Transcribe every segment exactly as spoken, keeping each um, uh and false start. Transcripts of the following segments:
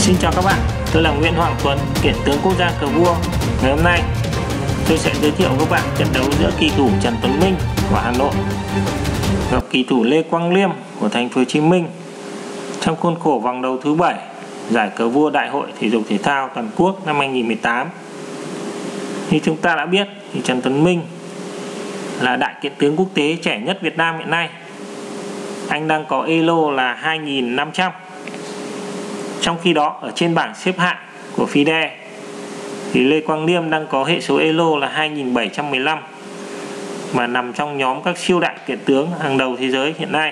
Xin chào các bạn, tôi là Nguyễn Hoàng Tuấn, kiện tướng quốc gia cờ vua. Ngày hôm nay tôi sẽ giới thiệu với các bạn trận đấu giữa kỳ thủ Trần Tuấn Minh của Hà Nội gặp kỳ thủ Lê Quang Liêm của Thành phố Hồ Chí Minh trong khuôn khổ vòng đấu thứ bảy giải cờ vua Đại hội Thể dục Thể thao Toàn quốc năm hai nghìn không trăm mười tám. Như chúng ta đã biết thì Trần Tuấn Minh là đại kiện tướng quốc tế trẻ nhất Việt Nam hiện nay. Anh đang có elo là hai nghìn năm trăm. Trong khi đó ở trên bảng xếp hạng của ép i đê e thì Lê Quang Liêm đang có hệ số elo là hai nghìn bảy trăm mười lăm và nằm trong nhóm các siêu đại kiện tướng hàng đầu thế giới hiện nay.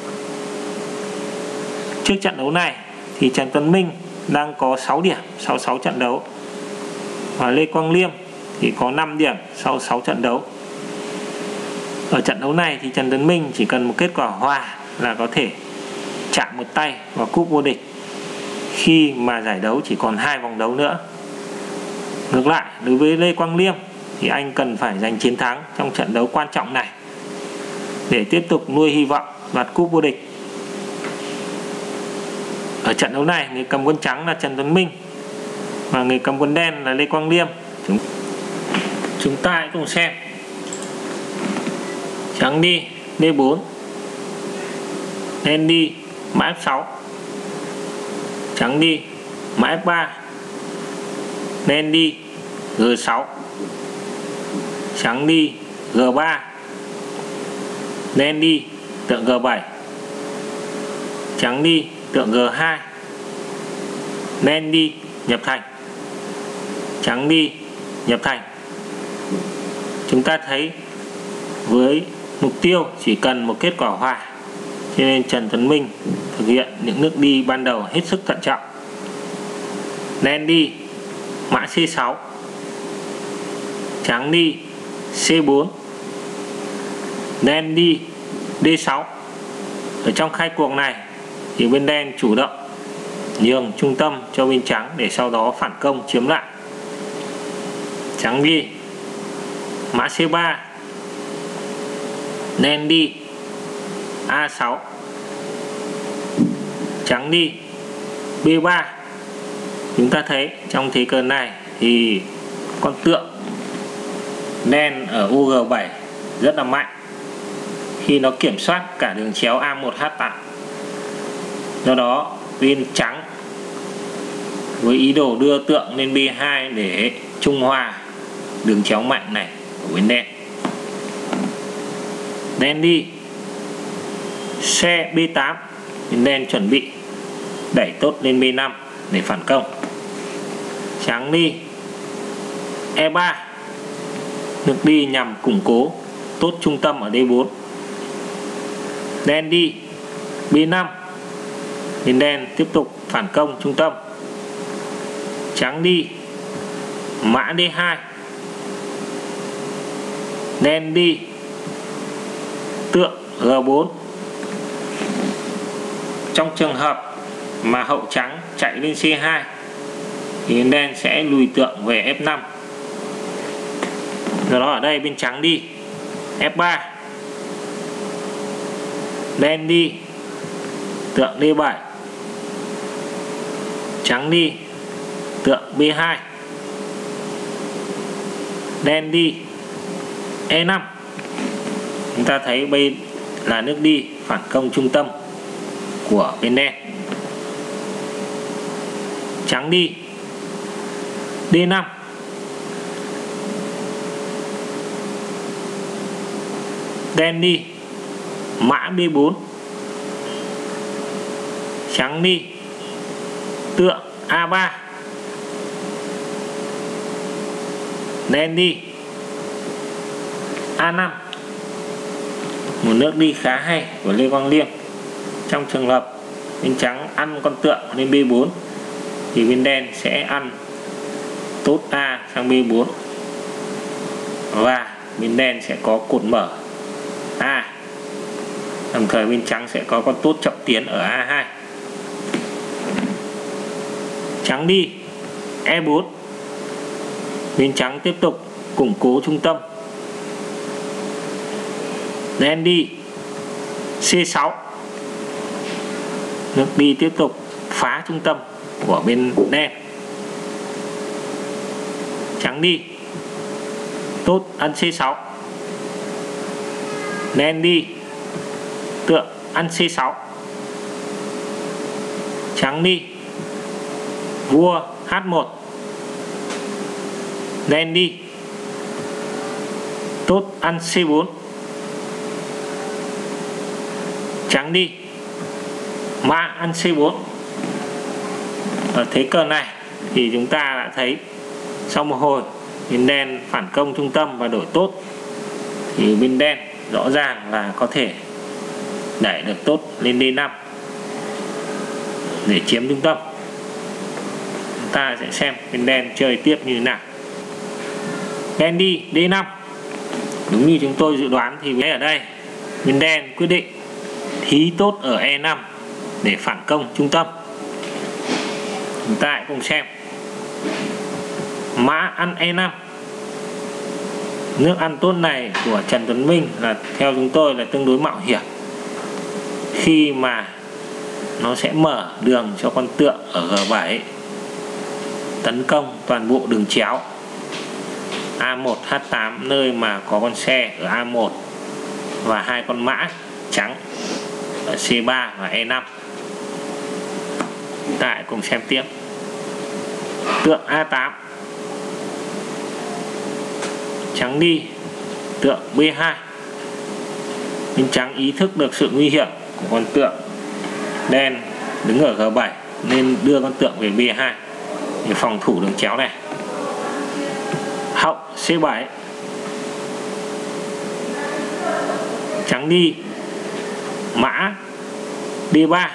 Trước trận đấu này thì Trần Tuấn Minh đang có sáu điểm sau sáu trận đấu và Lê Quang Liêm thì có năm điểm sau sáu trận đấu. Ở trận đấu này thì Trần Tuấn Minh chỉ cần một kết quả hòa là có thể chạm một tay vào cúp vô địch khi mà giải đấu chỉ còn hai vòng đấu nữa. Ngược lại, đối với Lê Quang Liêm thì anh cần phải giành chiến thắng trong trận đấu quan trọng này để tiếp tục nuôi hy vọng đoạt cúp vô địch. Ở trận đấu này, người cầm quân trắng là Trần Tuấn Minh và người cầm quân đen là Lê Quang Liêm. Chúng, chúng ta hãy cùng xem. Trắng đi D bốn, đen đi mã F sáu, trắng đi mã F ba, đen đi G sáu, trắng đi G ba, đen đi tượng G bảy, trắng đi tượng G hai, đen đi nhập thành, trắng đi nhập thành. Chúng ta thấy với mục tiêu chỉ cần một kết quả hòa, cho nên Trần Tuấn Minh thực hiện những nước đi ban đầu hết sức thận trọng. Đen đi mã C sáu, trắng đi C bốn, đen đi D sáu. Ở trong khai cuộc này thì bên đen chủ động nhường trung tâm cho bên trắng để sau đó phản công chiếm lại. Trắng đi mã C ba, đen đi A sáu, trắng đi B ba. Chúng ta thấy trong thế cờ này thì con tượng đen ở U G bảy rất là mạnh khi nó kiểm soát cả đường chéo A một H tám. Do đó bên trắng với ý đồ đưa tượng lên B hai để trung hòa đường chéo mạnh này của bên đen. Đen đi xe B tám, bên đen chuẩn bị đẩy tốt lên B năm để phản công. Trắng đi E ba, nước đi nhằm củng cố tốt trung tâm ở D bốn. Đen đi B năm, bên đen tiếp tục phản công trung tâm. Trắng đi mã D hai, đen đi tượng G bốn. Trong trường hợp mà hậu trắng chạy lên C hai thì đen sẽ lùi tượng về F năm. Do đó ở đây bên trắng đi F ba, đen đi tượng D bảy, trắng đi tượng B hai, đen đi E năm. Chúng ta thấy đây là nước đi phản công trung tâm của bên đen. Trắng đi D năm, đen đi mã B bốn, trắng đi tượng A ba, đen đi A năm. Một nước đi khá hay của Lê Quang Liêm. Trong trường hợp bên trắng ăn con tượng lên B bốn thì bên đen sẽ ăn tốt A sang B bốn và bên đen sẽ có cột mở A, đồng thời bên trắng sẽ có con tốt trọng tiến ở A hai. Trắng đi E bốn, bên trắng tiếp tục củng cố trung tâm. Đen đi C sáu, nước đi tiếp tục phá trung tâm của bên đen. Trắng đi, tốt ăn xê sáu. Đen đi, tượng ăn xê sáu. Trắng đi, vua hát một. Đen đi, tốt ăn xê bốn. Trắng đi, mã ăn xê bốn. Ở thế cờ này thì chúng ta đã thấy sau một hồi bên đen phản công trung tâm và đổi tốt, thì bên đen rõ ràng là có thể đẩy được tốt lên đê năm để chiếm trung tâm. Chúng ta sẽ xem bên đen chơi tiếp như thế nào. Đen đi đê năm, đúng như chúng tôi dự đoán thì ở đây bên đen quyết định thí tốt ở e năm để phản công trung tâm. Chúng ta hãy cùng xem. Mã ăn e năm. Nước ăn tốt này của Trần Tuấn Minh là theo chúng tôi là tương đối mạo hiểm, khi mà nó sẽ mở đường cho con tượng ở G bảy tấn công toàn bộ đường chéo a một H tám, nơi mà có con xe ở a một và hai con mã trắng ở xê ba và e năm. Ta hãy cùng xem tiếp. Tượng a tám. Trắng đi, tượng bê hai. Nhưng trắng ý thức được sự nguy hiểm của con tượng đen đứng ở G bảy nên đưa con tượng về bê hai để phòng thủ đường chéo này. Hậu xê bảy. Trắng đi, mã đê ba.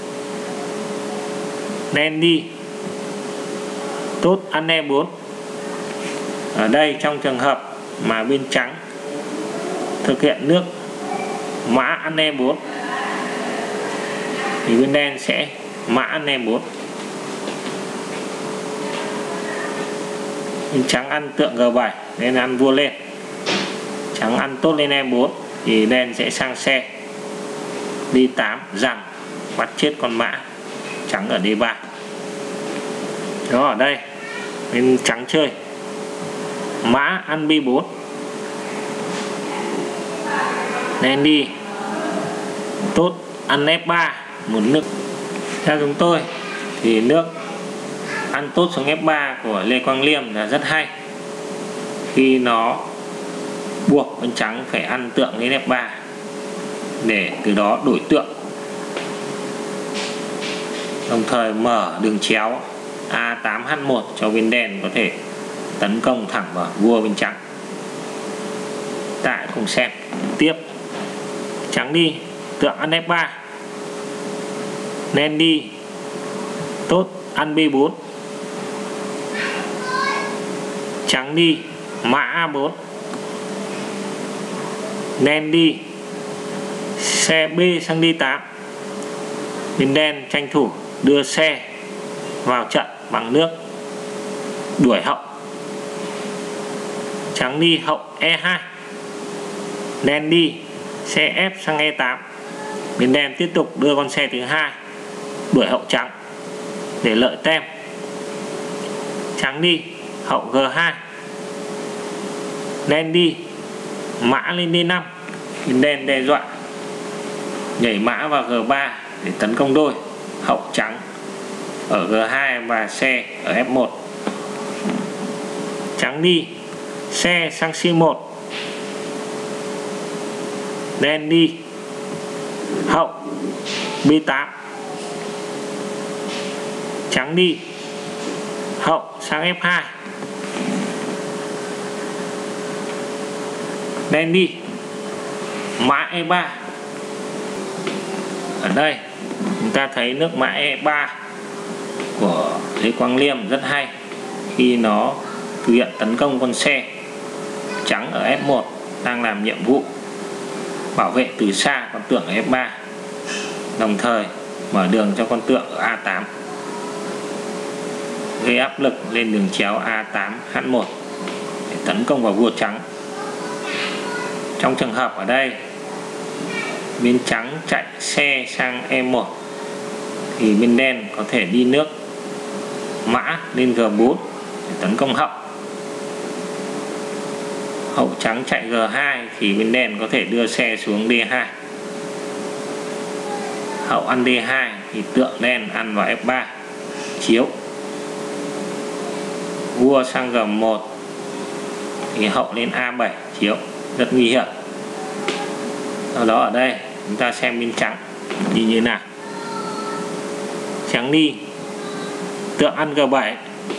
Đen đi, tốt ăn e bốn. Ở đây trong trường hợp mà bên trắng thực hiện nước mã ăn e bốn thì bên đen sẽ mã ăn e bốn. Bên trắng ăn tượng G bảy nên ăn vua lên. Trắng ăn tốt lên e bốn thì đen sẽ sang xe đê tám rằng bắt chết con mã trắng ở đê ba. Đó, ở đây bên trắng chơi mã ăn bê bốn. Đen đi, tốt ăn ép ba. Một nước theo chúng tôi thì nước ăn tốt xuống ép ba của Lê Quang Liêm là rất hay, khi nó buộc bên trắng phải ăn tượng lên ép ba để từ đó đổi tượng, đồng thời mở đường chéo a tám H một cho bên đen có thể tấn công thẳng vào vua bên trắng. Ta cùng xem tiếp. Trắng đi, tượng ăn ép ba. Đen đi, tốt ăn bê bốn. Trắng đi, mã a bốn. Đen đi, xe B sang đê tám. Bên đen tranh thủ đưa xe vào trận bằng nước đuổi hậu. Trắng đi, hậu e hai. Đen đi, xe F sang e tám. Bên đen tiếp tục đưa con xe thứ hai đuổi hậu trắng để lợi tem. Trắng đi, hậu G hai. Đen đi, mã lên đê năm. Bên đen đe dọa nhảy mã vào G ba để tấn công đôi hậu trắng ở G hai và xe ở ép một. Trắng đi, xe sang xê một. Đen đi, hậu bê tám. Trắng đi, hậu sang ép hai. Đen đi, mã e ba. Ở đây chúng ta thấy nước mã e ba của Lê Quang Liêm rất hay, khi nó thực hiện tấn công con xe trắng ở ép một đang làm nhiệm vụ bảo vệ từ xa con tượng ở ép ba, đồng thời mở đường cho con tượng ở a tám, gây áp lực lên đường chéo a tám H một để tấn công vào vua trắng. Trong trường hợp ở đây bên trắng chạy xe sang e một thì bên đen có thể đi nước mã lên G bốn để tấn công Hậu. Hậu trắng chạy G hai thì bên đen có thể đưa xe xuống D hai. Hậu ăn D hai thì tượng đen ăn vào F ba chiếu. Vua sang G một thì Hậu lên A bảy chiếu, rất nguy hiểm. Sau đó ở đây chúng ta xem bên trắng như thế nào. Trắng đi, tượng ăn G bảy,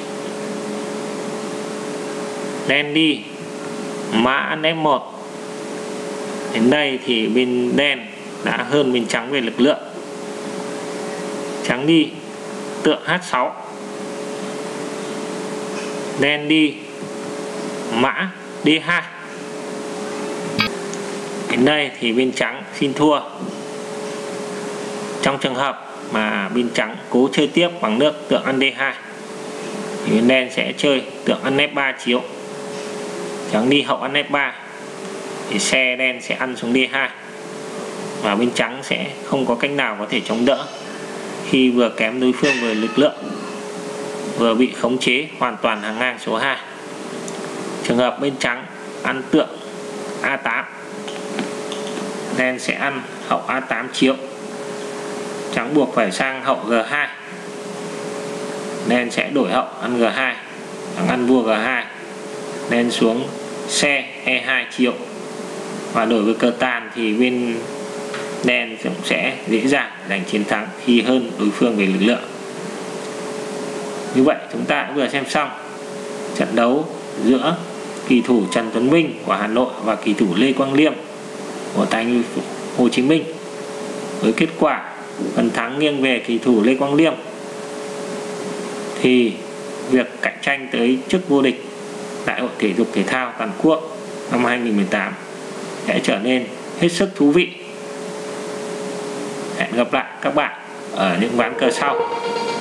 đen đi, mã ăn F một. Đến đây thì bên đen đã hơn bên trắng về lực lượng. Trắng đi, tượng H sáu, đen đi, mã D hai. Đến đây thì bên trắng xin thua. Trong trường hợp mà bên trắng cố chơi tiếp bằng nước tượng ăn D hai thì bên đen sẽ chơi tượng ăn F ba chiếu. Trắng đi, Hậu ăn F ba thì xe đen sẽ ăn xuống D hai và bên trắng sẽ không có cách nào có thể chống đỡ khi vừa kém đối phương về lực lượng, vừa bị khống chế hoàn toàn hàng ngang số hai. Trường hợp bên trắng ăn tượng A tám, đen sẽ ăn Hậu A tám chiếu. Trắng buộc phải sang Hậu G hai, đen sẽ đổi Hậu ăn G hai, trắng ăn vua G hai, đen xuống xe E hai chiếu. Và đổi với cờ tàn thì bên đen cũng sẽ dễ dàng giành chiến thắng khi hơn đối phương về lực lượng. Như vậy chúng ta đã vừa xem xong trận đấu giữa kỳ thủ Trần Tuấn Minh của Hà Nội và kỳ thủ Lê Quang Liêm của Thành phố Hồ Chí Minh, với kết quả phần thắng nghiêng về kỳ thủ Lê Quang Liêm. Thì việc cạnh tranh tới chức vô địch Đại hội thể dục thể thao toàn quốc năm hai nghìn không trăm mười tám sẽ trở nên hết sức thú vị. Hẹn gặp lại các bạn ở những ván cờ sau.